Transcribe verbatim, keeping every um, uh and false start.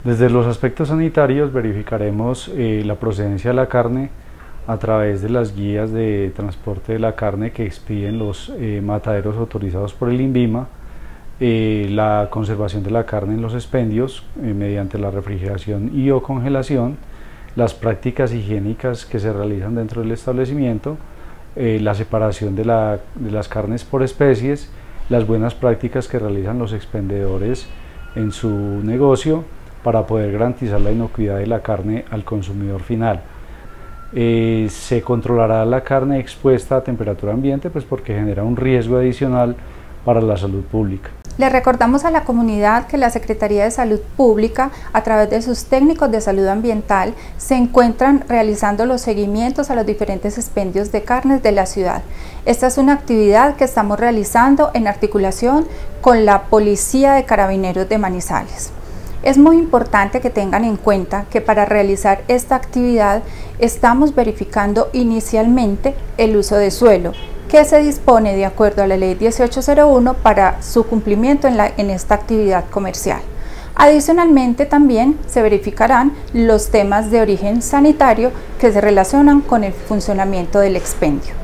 Desde los aspectos sanitarios verificaremos eh, la procedencia de la carne a través de las guías de transporte de la carne que expiden los eh, mataderos autorizados por el INVIMA, eh, la conservación de la carne en los expendios eh, mediante la refrigeración y o congelación, las prácticas higiénicas que se realizan dentro del establecimiento, eh, la separación de, la, de las carnes por especies, las buenas prácticas que realizan los expendedores en su negocio para poder garantizar la inocuidad de la carne al consumidor final. Eh, se controlará la carne expuesta a temperatura ambiente, pues porque genera un riesgo adicional para la salud pública. Le recordamos a la comunidad que la Secretaría de Salud Pública, a través de sus técnicos de salud ambiental, se encuentran realizando los seguimientos a los diferentes expendios de carnes de la ciudad. Esta es una actividad que estamos realizando en articulación con la Policía de Carabineros de Manizales. Es muy importante que tengan en cuenta que para realizar esta actividad estamos verificando inicialmente el uso de suelo, que se dispone de acuerdo a la ley dieciocho cero uno para su cumplimiento en, la, en esta actividad comercial. Adicionalmente también se verificarán los temas de origen sanitario que se relacionan con el funcionamiento del expendio.